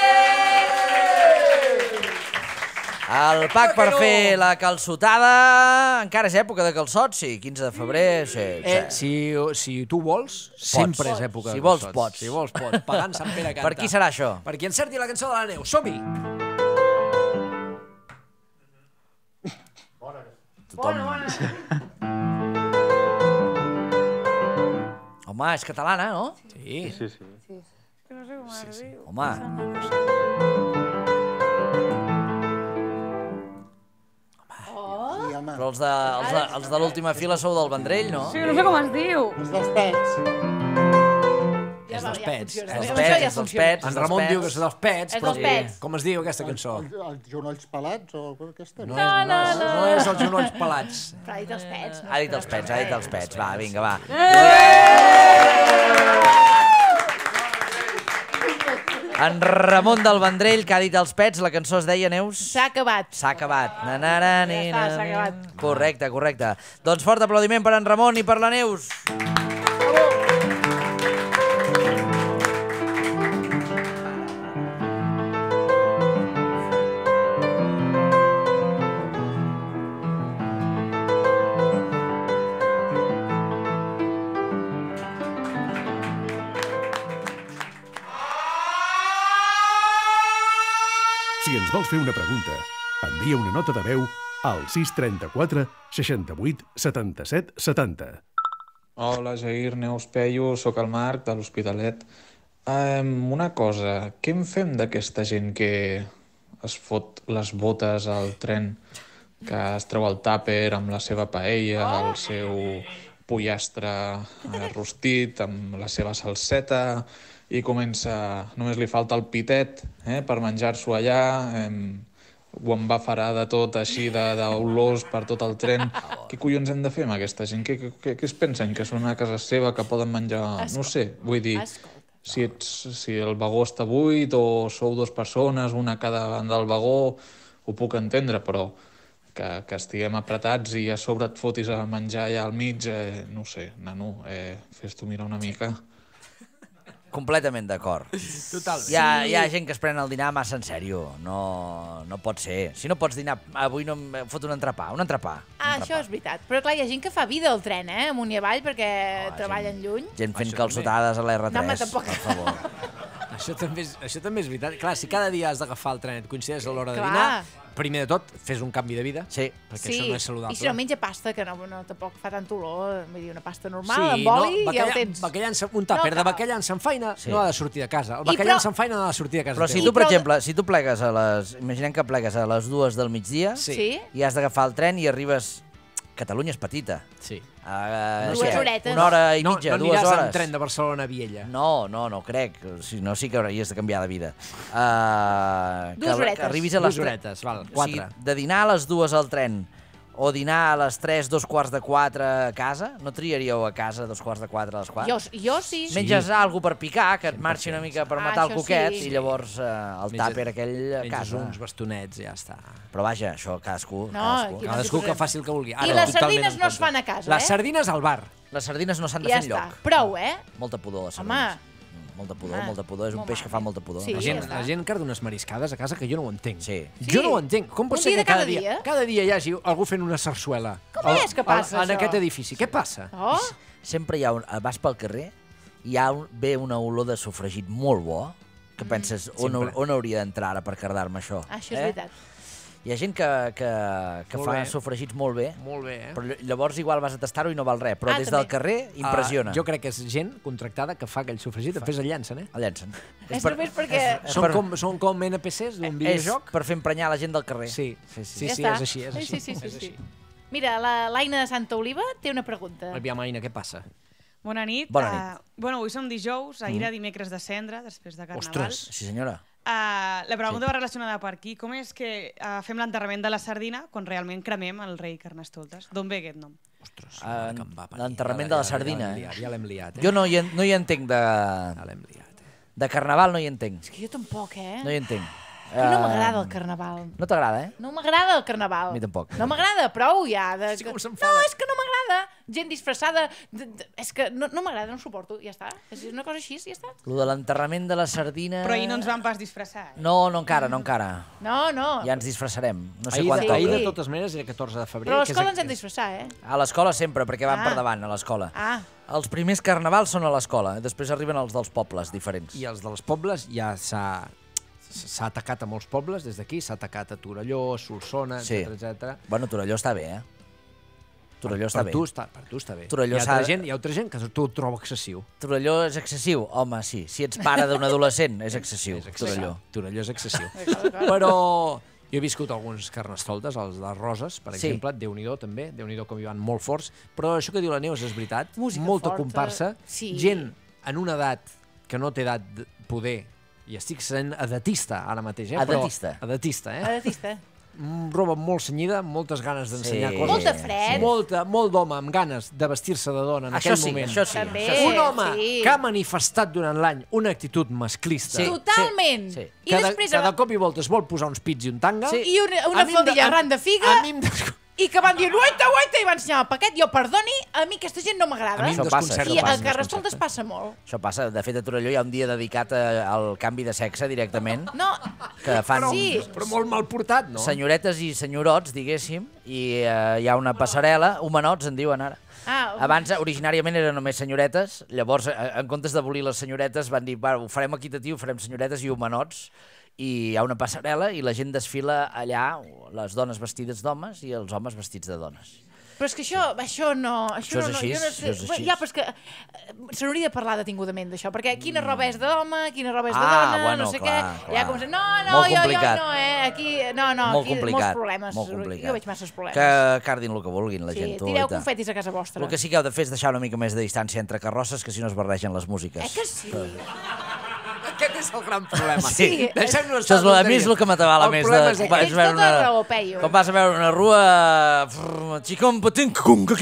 El pack per fer la calçotada... Encara és època de calçots, sí, 15 de febrer, sí. Si tu vols, sempre és època Si de vols, calçots. pots. Si vols, pots. Pagant Sant Pere canta. Per qui serà això? Per qui encerti la cançó de la neu. Som-hi! Home, és catalana, no? Sí. Home, I, home, però els de l'última fila sou del Vendrell, no? Sí, no sé com es diu. és dels pets. És dels pets. funciona. Els Això pets, ja els funciona. pets, En Ramon diu que és dels pets, És però dels pets. com es diu aquesta cançó? Els genolls pelats o aquesta? No és els genolls pelats. Però ha dit els pets. No? Ha dit els pets, ha dit els pets. Va, vinga, va. En Ramon del Vendrell, que ha dit els pets, la cançó es deia, Neus? S'ha acabat. S'ha acabat. Na-na-na-ni, Ja està, s'ha acabat. Correcte, correcte. Doncs fort aplaudiment per en Ramon i per la Neus. Si ens vols fer una pregunta, envia una nota de veu al 634 68 77 70. Hola, Jair, Neus Peyu, sóc el Marc, de l'Hospitalet. Una cosa, què en fem d'aquesta gent que es fot les botes al tren, que es treu el tàper amb la seva paella, el seu pollastre rostit, amb la seva salseta, i comença... Només li falta el pitet per menjar-s'ho allà, ho embafarà de tot així, d'olors per tot el tren. Què collons hem de fer amb aquesta gent? Què es pensen? Que són a casa seva, que poden menjar... No sé, vull dir, si el vagó està buit o sou dues persones, una a cada banda del vagó, ho puc entendre, però que estiguem apretats i a sobre et fotis a menjar allà al mig, no sé, nano, fes-t'ho mirar una mica. Completament d'acord. Totalment. Hi ha gent que es pren el dinar massa en sèrio. No pot ser. Si no pots dinar avui, no em fot un entrepà. Ah, això és veritat. Però clar, hi ha gent que fa vida al tren, amunt i avall, perquè treballen lluny. Gent fent calçotades a l'R3, No, home, tampoc. per favor. Això també és veritat. Clar, si cada dia has d'agafar el tren et coincideix a l'hora de Clar. dinar, primer de tot, fes un canvi de vida. Sí. Perquè això no és saludable. I si no menja pasta, que no tampoc fa tant olor, vull dir, una pasta normal, amb oli, ja ho tens. Un tàper de bacallà en s'enfaina no ha de sortir de casa. El bacallà en s'enfaina no ha de sortir de casa. Però si tu, per exemple, si tu plegues a les... Imaginem que plegues a les 2 del migdia Sí. i has d'agafar el tren i arribes Catalunya és petita. Sí. Dues horetes. Una hora i mitja, 2 hores. No aniràs amb tren de Barcelona a Viella. No crec. Si no, sí que hauries de canviar de vida. 2 horetes. Que arribis a les 2 horetes, val, 4. O sigui, de dinar a les 2 al tren o dinar a les 3, 3:45 a casa, no triaríeu a casa 3:45 a les 4? Jo sí. Menges alguna per picar, que et marxi una mica per matar el això coquet, sí. i llavors el tàper aquell a casa. Menges uns bastonets i ja està. Però vaja, això cadascú. Cadascú que faci el que vulgui. I les sardines no es fan a casa, Les sardines al bar. Les sardines no s'han de Ja fer està. enlloc. Prou, Molta pudor, les Home. sardines. Molta pudor. És un peix que fa molta pudor. Sí, La gent carda unes mariscades a casa que jo no ho entenc. Sí. Jo no ho entenc. Com pot Un ser dia que de cada cada dia hi hagi algú fent una sarsuela? Com és que passa, en això? aquest edifici. Què passa? Oh, Sempre hi ha vas pel carrer i ve una olor de sofregit molt bo que penses, on hauria d'entrar ara per cardar-me això? això és veritat. Hi ha gent que fa sofregits molt bé, però llavors igual vas a tastar-ho i no val res, però des del carrer impressiona. Jo crec que és gent contractada que fa aquell sofregit, després el llancen, El llancen. És només perquè... Són com NPCs d'un videojoc? És per fer emprenyar la gent del carrer. Sí, Ja és està. així. Sí. Mira, l'Aina de Santa Oliva té una pregunta. Aviam, Aina, què passa? Bona nit. Bona nit. Bueno, avui som dijous, ahir era dimecres de cendre, després de Carnaval. Ostres. Sí, senyora. La pregunta va relacionada per aquí. Com és que fem l'enterrament de la sardina quan realment cremem el rei Carnestoltes? D'on ve aquest nom? Ostres, l'enterrament de la sardina. Ja l'hem liat, Jo no hi entenc de Carnaval, no hi entenc. És que jo tampoc, No hi entenc. No m'agrada el Carnaval. No t'agrada, No m'agrada el Carnaval. A mi tampoc. No m'agrada, prou ja. Sí, com s'enfada. No, és que no m'agrada. Gent disfressada. És que no m'agrada, no ho suporto. Ja està. És una cosa així, ja està. Lo de l'enterrament de la sardina... Però ahir no ens van pas disfressar. No, encara. No. Ja ens disfressarem. No sé Ahir, quan ahir toca. de totes maneres era 14 de febrer. Però a l'escola ens hem de disfressar, A l'escola sempre, perquè van per davant, a l'escola. Els primers carnavals són a l'escola, després arriben els dels pobles diferents. I els dels pobles ja s'ha atacat a molts pobles des d'aquí, s'ha atacat a Torelló, a Solsona, etc. Bueno, Torelló està bé, Torelló està bé. Per tu està bé. Torelló hi ha altra gent que tu ho troba excessiu. Torelló és excessiu? Home, sí. Si ets pare d'un adolescent, és excessiu, Torelló. Torelló és excessiu. Però jo he viscut alguns carnestoltes, els de Roses, per exemple, Déu-n'hi-do també, Déu-n'hi-do com hi van molt forts, però això que diu la Neus és veritat, molta comparsa, gent en una edat que no té edat de poder, i estic sent edatista ara mateix, Edatista. Edatista. Roba molt cenyida, amb moltes ganes d'ensenyar coses. Molt de fred. Molt d'home amb ganes de vestir-se de dona en aquell moment. Això sí. Un home que ha manifestat durant l'any una actitud masclista. Totalment. I després... Cada cop i volta es vol posar uns pits i un tanga. I una faldilla arran de figa. I que van dir, ueta, i van ensenyar el paquet. Jo, perdoni, a mi aquesta gent no m'agrada. Això passa. I a Carnestoltes passa molt. Això passa. De fet, a Torelló hi ha un dia dedicat al canvi de sexe directament. No. Que fan però molt mal portat, no? Senyoretes i senyorots, diguéssim, i hi ha una passarel·la, homenots en diuen ara. Abans, originàriament, eren només senyoretes, llavors, en comptes d'abolir les senyoretes, van dir, ho farem equitatiu, farem senyoretes i homenots, i hi ha una passarel·la i la gent desfila allà, les dones vestides d'homes i els homes vestits de dones. Però és que això no... Això és així, això és així. Ja, però és que se n'hauria de parlar detingudament d'això, perquè quina roba és d'home, quina roba és de dona, bueno, no sé clar, què... Ja com no, molt jo complicat. no, aquí... No, molt aquí complicat, molts problemes. molt complicat. Jo veig masses problemes. Que cardin el que vulguin, la gent. Sí, tireu confetis a casa vostra. El que sí que heu de fer és deixar una mica més de distància entre carrosses, que si no es barregen les músiques. Que sí? Aquest és el gran problema. Sí. Deixem-nos Això és a mi és el que m'atabala més. Tens tota la raó, Peyu. Com vas a veure una rua... Xicom, patint,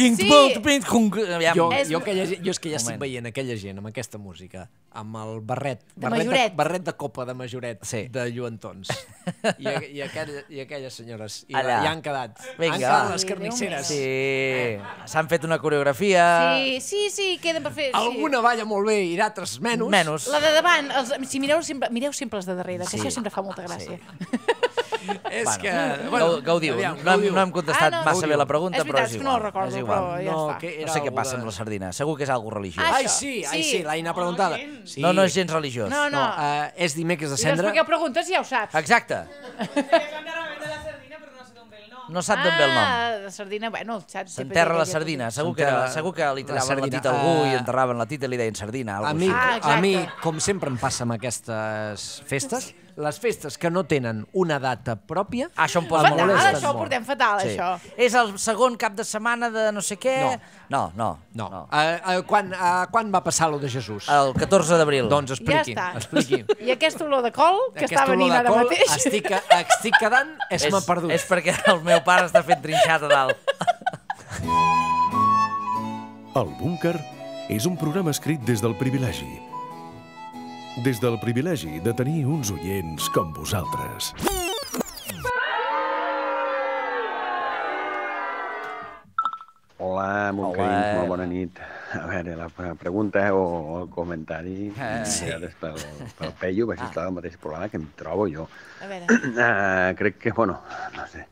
jo és que ja estic veient aquella gent amb aquesta música, amb el barret de copa de majoret de lluentons. I aquelles senyores hi han quedat. Han quedat les carnisseres. Sí, s'han fet una coreografia. Sí, queden per fer... Alguna balla molt bé i d'altres menys. La de davant, si mireu sempre els de darrere, que això sempre fa molta gràcia. És que... Gaudiu. No hem contestat massa bé la pregunta, però és igual. És veritat, que no ho recordo, però ja està. No sé què passa amb la sardina. Segur que és algo religiós. Ai, sí, l'Aina preguntada. No és gens religiós. No. És dimecres de I cendre. doncs perquè ho preguntes ja ho saps. Exacte. No sap d'on ve el nom. La sardina, bueno, saps... S'enterra la sardina. Segur que li tiraven la tita a algú i enterraven la tita i li deien sardina. A mi, com sempre em passa amb aquestes festes, les festes que no tenen una data pròpia... Això em posa molt Fatal, molest. això ho portem fatal, això. És el segon cap de setmana de no sé què? No. Quan va passar lo de Jesús? El 14 d'abril. Doncs expliqui. Ja està. Expliqui. I aquesta olor de col, que Aquesta està venint olor de ara col, mateix. Estic quedant, m'ha perdut. És perquè el meu pare està fent trinxat a dalt. El Búnquer és un programa escrit des del privilegi. Des del privilegi de tenir uns oients com vosaltres. Hola, Moncaïns, molt bona nit. A veure, la pregunta o el comentari és pel Peyu, perquè està el mateix problema que em trobo jo. A veure. Crec que, bueno, no sé,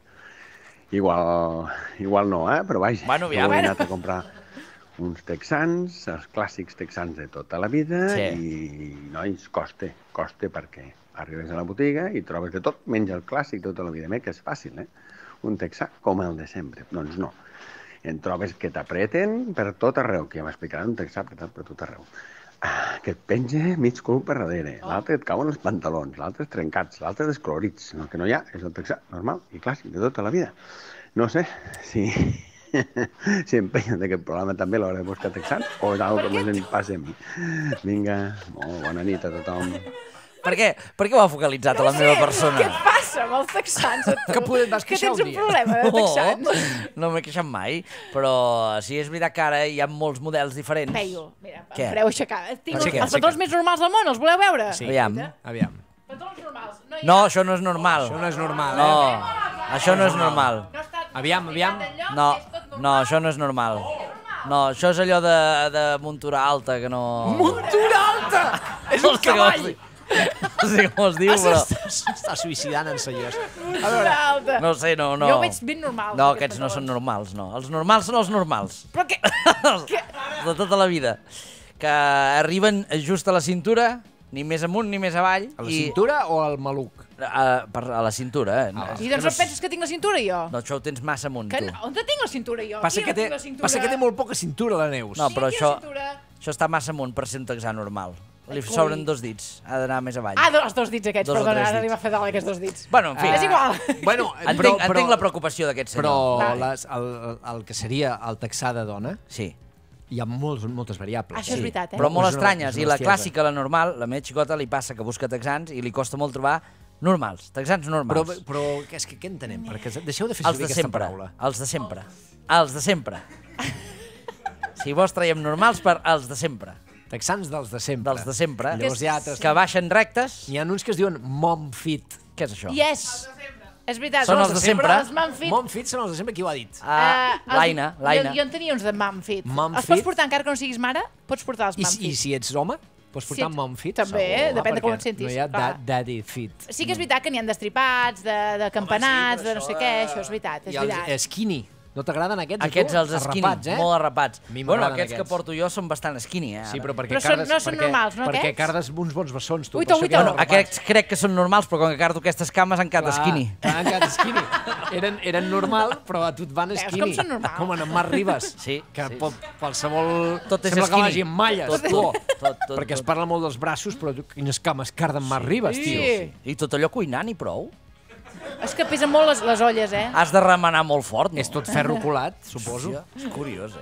igual no, però vaja, Bueno, jo he anat a comprar uns texans, els clàssics texans de tota la vida, i, nois, costa perquè arribes a la botiga i trobes de tot, menys el clàssic de tota la vida, que és fàcil, un texà com el de sempre. Doncs no. En trobes que t'apreten per tot arreu, que ja m'explicaran un texà apretat per tot arreu. Que et penja mig cul per darrere, l'altre et cauen els pantalons, l'altre és trencats, l'altre descolorits. El que no hi ha és el texà normal i clàssic de tota la vida. No sé si empenyen d'aquest programa també a l'hora de buscar texans o és alguna cosa que més em passa a mi. Vinga, molt bona nit a tothom. Per què ho ha focalitzat a la meva persona? Què et passa amb els texans? Que vas queixar un dia. Que tens un problema de texans. No m'he queixat mai, però sí, és veritat que ara hi ha molts models diferents. Peyu, mira, Què? em fareu aixecar. Tinc Aixeca, els patrons més normals del món, els voleu veure? Sí. Aviam. Patrons normals. No, això no és normal. Això no és normal, No, això no és normal. Aviam. No, això no és normal. No, això és allò de muntura alta, que no... Muntura alta! És un cavall! No sé com es diu, però... S'està suïcidant en seriós. Alta. No sé, no. Jo ho veig ben normal. No, aquests no són normals, no. Els normals són els normals. Però què? De tota la vida. Que arriben just a la cintura, ni més amunt ni més avall. A la cintura o al maluc? A la cintura, I doncs et penses que tinc la cintura, jo? No, això ho tens massa amunt, tu. On tinc la cintura, jo? Passa que té molt poca cintura, la Neus. No, però això està massa amunt per ser un texà normal. Li sobren 2 dits, ha d'anar més avall. Els 2 dits aquests, perdona, ara li va fer dalt aquests 2 dits. Bueno, en fi. És igual. Bueno, entenc la preocupació d'aquest senyor. Però el que seria el texà de dona, sí, hi ha moltes variables. Això és veritat, però molt estranyes. I la clàssica, la normal, la meva xicota li passa que busca texans i li costa molt trobar normals, texans normals. Però és que què entenem? Perquè deixeu de fer servir aquesta paraula. Els de sempre. Els de sempre. Si vols traiem normals per els de sempre. Texans dels de sempre. Dels de sempre. Llavors hi ha altres... Que baixen rectes. N'hi ha uns que es diuen mom fit. Què és això? Yes! És veritat. Són els de sempre. Mom fit són els de sempre. Qui ho ha dit? L'Aina. Jo en tenia uns de mom fit. Els pots portar encara que no siguis mare? Pots portar els mom fit. I si ets home? Pots portar mom fit? També, depèn de com et sentis. No hi ha daddy fit. Sí que és veritat que n'hi ha destripats, de campanats, de no sé què, això és veritat. I els skinny. No t'agraden aquests? Aquests, els skinny, molt arrapats. Bueno, aquests que porto jo són bastant skinny, Sí, però perquè no són normals, no, aquests? Perquè cardes uns bons bessons, tu. Bueno, aquests crec que són normals, però com que cardo aquestes cames han quedat skinny. Han quedat skinny. Eren normal, però a tu et van skinny. Com són normals? Com en Marc Ribas. Sí. Que qualsevol... Tot és sembla que vagi skinny. amb malles. Tot. Perquè es parla molt dels braços, però quines cames carden Marc Ribas, tio. I tot allò cuinant i prou. És que pesen molt les olles, Has de remenar molt fort, no? És tot ferro colat, suposo. És curiós,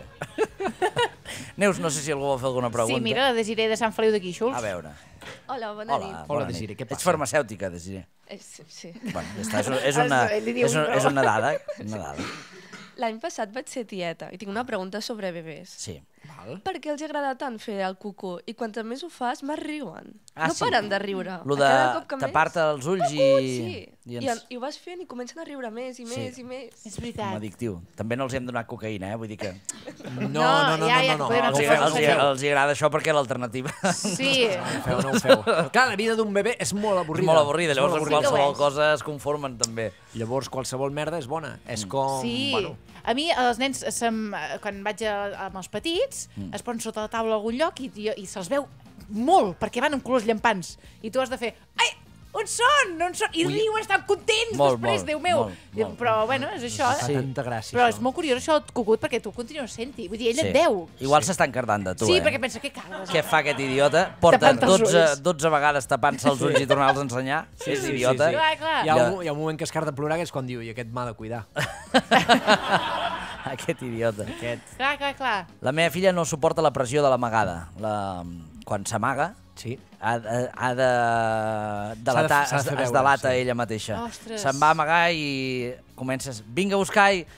Neus, no sé si algú vol fer alguna pregunta. Sí, mira, la Desiree de Sant Feliu de Guíxols. A veure. Hola, bona nit. Hola, Desiree, què passa? Ets farmacèutica, Desiree. Sí. Bueno, ja està, és una dada. L'any passat vaig ser tieta i tinc una pregunta sobre bebès. Sí. Per què els agrada tant fer el cucú i quantes més ho fas, més riuen? No sí. paren de riure. Lo de tapar-te els ulls i... Sí, i ho vas fent i comencen a riure més i més i més. És veritat. Addictiu. També no els hem donat cocaïna, vull dir que... No. Els agrada això perquè l'alternativa... Sí. No ho feu. Clar, la vida d'un bebè és molt avorrida. És molt avorrida, llavors qualsevol cosa es conformen també. Llavors qualsevol merda és bona. És com... Sí. A mi, els nens, quan vaig amb els petits, es posen sota la taula a algun lloc i se'ls veu molt, perquè van amb colors llampants. I tu has de fer... Ai! On són? I riuen, estan contents després, Déu meu. Però, bueno, és això. Fa tanta gràcia. Però és molt curiós això del cucut, perquè tu continues sent-hi. Vull dir, ell et deu. Igual s'està encardant de tu, Sí, perquè pensa, què cagues? Què fa aquest idiota? Porta 12 vegades tapant-se els ulls i tornar-los a ensenyar. És idiota. Hi ha un moment que es carda a plorar, que és quan diu, i aquest m'ha de cuidar. Aquest idiota. Clar. La meva filla no suporta la pressió de l'amagada. Quan s'amaga, es delata ella mateixa. Se'n va amagar i comences, vinga a buscar i...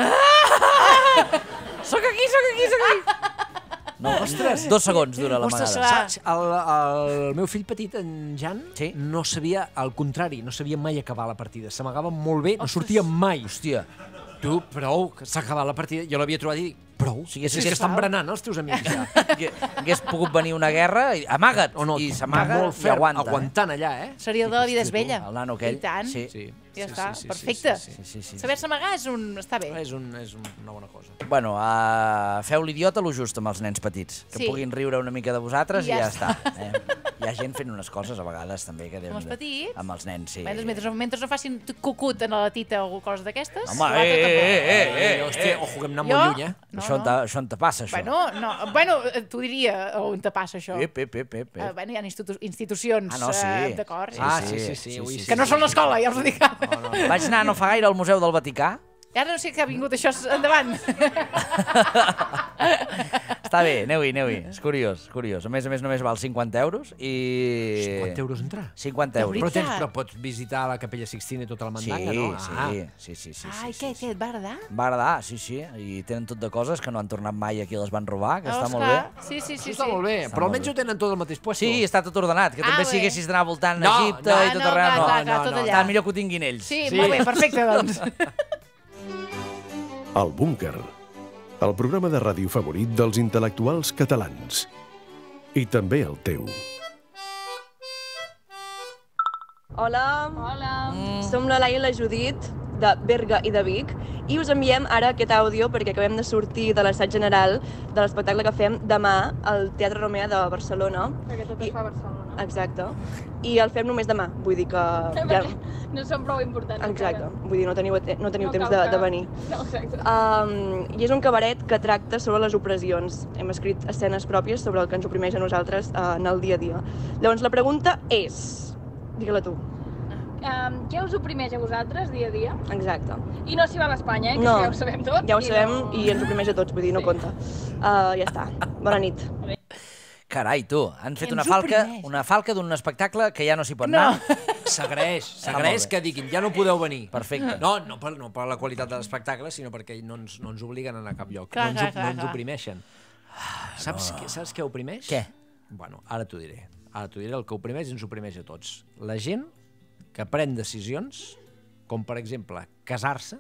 Soc aquí! No, ostres! 2 segons dura l'amagada. Saps, el meu fill petit, en Jan, no sabia, al contrari, no sabia mai acabar la partida. S'amagava molt bé, no sortia mai. Hòstia. Tu, prou, que s'ha acabat la partida. Jo l'havia trobat i dic, prou? És que estan berenant els teus amics ja. Hagués pogut venir una guerra, amaga't, i s'amaga i aguanta. Aguantant allà, eh? Seria el de la vida és vella. El nano aquell. I tant. Ja està, perfecte. Saber-se amagar està bé. És una bona cosa. Bueno, feu l'idiota lo just amb els nens petits. Que puguin riure una mica de vosaltres i ja està. Hi ha gent fent unes coses a vegades també que amb els petits? Amb els nens, sí. Mentre no facin cucut en la tita o coses d'aquestes. Home, hòstia, ojo, que hem anat molt lluny, eh? Això on te passa, això? Bueno, t'ho diria on te passa, això. Hi ha institucions, d'acord? Sí. Que no són l'escola, ja us ho dic. Vaig anar no fa gaire al Museu del Vaticà. I ara no sé què ha vingut això endavant. Està bé, aneu-hi. És curiós. A més, només val 50 euros i... 50 euros entrar? 50 euros. Però pots visitar la Capella Sixtina i tota la mandanga, no? Sí. Ai, què, et va agradar? Va agradar, sí. I tenen tot de coses que no han tornat mai i aquí les van robar, que està molt bé. Sí. Està molt bé, però almenys ho tenen tot al mateix lloc. Sí, està tot ordenat, que també si haguessis d'anar voltant a Egipte i tot arreu. No, està millor que ho tinguin ells. Sí, molt bé, perfecte, doncs. El Búnquer, el programa de ràdio favorit dels intel·lectuals catalans. I també el teu. Hola. Som la Laia i la Judit, de Berga i de Vic, i us enviem ara aquest àudio perquè acabem de sortir de l'assaig general de l'espectacle que fem demà al Teatre Romea de Barcelona. Perquè tot es fa a Barcelona. Exacte. I el fem només demà, vull dir que... No són prou importants. Exacte, vull dir, no teniu temps de venir. No, exacte. I és un cabaret que tracta sobre les opressions. Hem escrit escenes pròpies sobre el que ens oprimeix a nosaltres en el dia a dia. Llavors, la pregunta és... Digue-la tu. Què us oprimeix a vosaltres dia a dia? Exacte. I no s'hi va a l'Espanya, que ja ho sabem tot. Ja ho sabem i ens oprimeix a tots, vull dir, no compta. Ja està. Bona nit. Carai, tu, han fet una falca d'un espectacle que ja no s'hi pot anar. S'agraeix que diguin, ja no podeu venir. Perfecte. No per la qualitat de l'espectacle, sinó perquè no ens obliguen a anar a cap lloc. No ens oprimeixen. Saps què oprimeix? Què? Bueno, ara t'ho diré. El que oprimeix ens oprimeix a tots. La gent que pren decisions, com per exemple casar-se,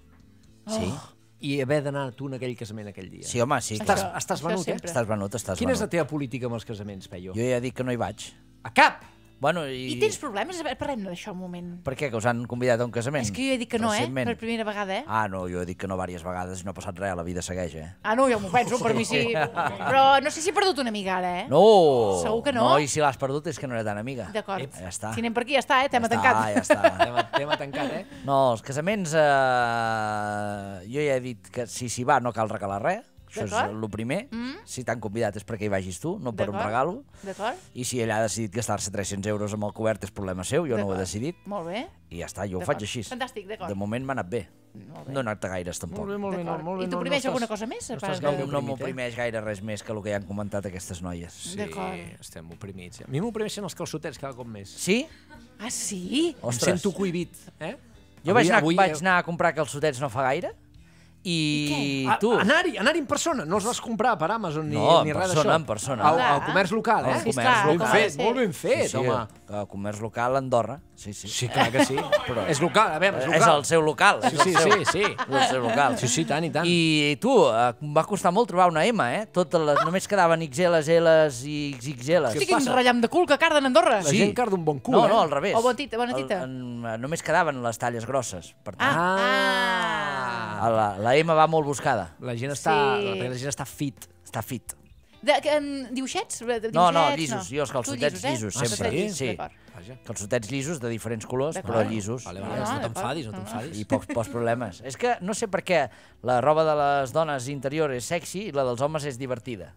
i haver d'anar tu en aquell casament aquell dia. Sí, home, sí. Estàs venut, eh? Estàs venut. Quina és la teva política amb els casaments, Peyo? Jo ja dic que no hi vaig. A cap! Bueno, I tens problemes? Parlem d'això un moment. Per què? Que us han convidat a un casament? És que jo he dit que no, per primera vegada, No, jo he dit que no diverses vegades i no ha passat res, la vida segueix, No, jo m'ho penso, per mi sí. Però no sé si he perdut una amiga ara, No! Segur que no? No, i si l'has perdut és que no era tan amiga. D'acord. Ja està. Si anem per aquí, ja està, tema tancat. Ja està. Tema tancat, No, els casaments... Jo ja he dit que si s'hi va no cal regalar res. Això és el primer. Si t'han convidat és perquè hi vagis tu, no per un regalo. D'acord. I si ell ha decidit gastar-se 300 euros amb el cobert és problema seu, jo no ho he decidit. Molt bé. I ja està, jo ho faig així. Fantàstic, d'acord. De moment m'ha anat bé. No he anat a gaires, tampoc. Molt bé. I t'oprimeix alguna cosa més? No m'oprimeix gaire res més que el que ja han comentat aquestes noies. Sí, estem oprimits. A mi m'oprimeixen els calçotets cada cop més. Sí? Ah, sí? Em sento cohibit, Jo vaig anar a comprar calçotets no fa gaire. I tu? Anar-hi en persona, no els vas comprar per Amazon ni res d'això. No, en persona. Al comerç local, molt ben fet, home. El comerç local a Andorra, sí. Sí, clar que sí. És local, a veure, és local. És el seu local. Sí. És el seu local. Sí, tant i tant. I tu, em va costar molt trobar una M, només quedaven XLs, Ls i XXLs. Hosti, quin ratllam de cul que carden a Andorra. La gent carda un bon cul, No, al revés. O bona tita. Només quedaven les talles grosses, per tant. La M va molt buscada. La gent està fit. Està fit. Dibuixets? No, llisos. Jo els calçotets llisos, sempre. Sí, calçotets llisos de diferents colors, però llisos. No t'enfadis, no t'enfadis. I pocs problemes. És que no sé per què la roba de les dones interior és sexy i la dels homes és divertida.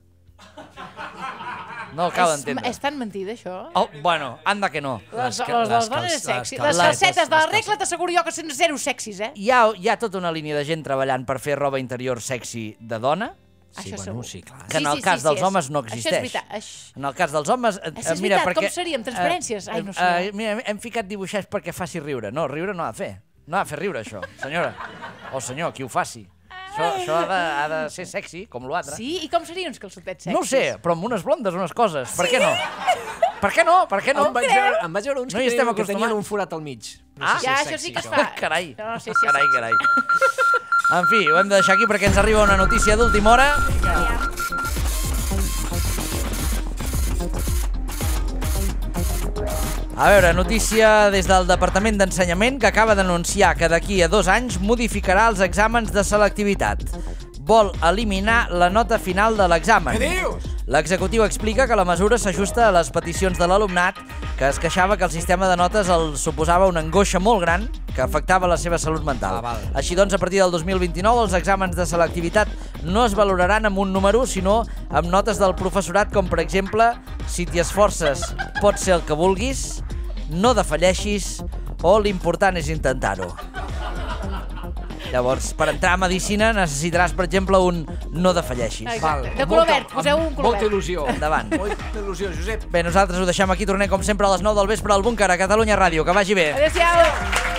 No acabo d'entendre. És tan mentida, això? Bueno, anda que no. Les dones és sexy. Les calcetes de la regla t'asseguro jo que són zero sexis, eh? Hi ha tota una línia de gent treballant per fer roba interior sexy de dona. Sí, bueno, sí, clar. Que en el cas dels homes no existeix. Això és veritat. En el cas dels homes... Això és veritat, com seríem? Transparències? Ai, no sé. Mira, hem ficat dibuixets perquè faci riure. No, riure no ha de fer. No ha de fer riure, això, senyora. O senyor, qui ho faci. Això ha de ser sexy, com l'altre. Sí? I com serien uns calçotets sexis? No ho sé, però amb unes blondes, unes coses. Per què no? Per què no? Per què no? Em vaig veure uns que tenien un forat al mig. Ja, això sí que es fa. Carai, carai. En fi, ho hem de deixar aquí perquè ens arriba una notícia d'última hora. A veure, notícia des del Departament d'Ensenyament que acaba d'anunciar que d'aquí a 2 anys modificarà els exàmens de selectivitat. Vol eliminar la nota final de l'examen. Què dius? L'executiu explica que la mesura s'ajusta a les peticions de l'alumnat, que es queixava que el sistema de notes els suposava una angoixa molt gran que afectava la seva salut mental. Així doncs, a partir del 2029, els exàmens de selectivitat no es valoraran amb un número, sinó amb notes del professorat, com per exemple, si t'hi esforces pot ser el que vulguis, no defalleixis o l'important és intentar-ho. Llavors, per entrar a Medicina necessitaràs, per exemple, un no defalleixis. De color verd, poseu un color verd. Molta il·lusió. Endavant. Molta il·lusió, Josep. Bé, nosaltres ho deixem aquí, tornem com sempre a les 9 del vespre al Búnquer, a Catalunya Ràdio. Que vagi bé. Adéu-siau.